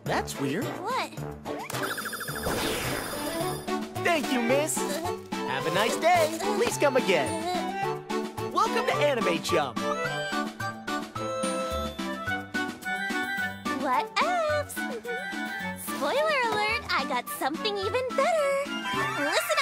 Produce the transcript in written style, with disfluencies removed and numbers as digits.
That's weird. What? Thank you, miss. Have a nice day. Please come again. Welcome to Anime Chum. What else? Spoiler alert, I got something even better. Listen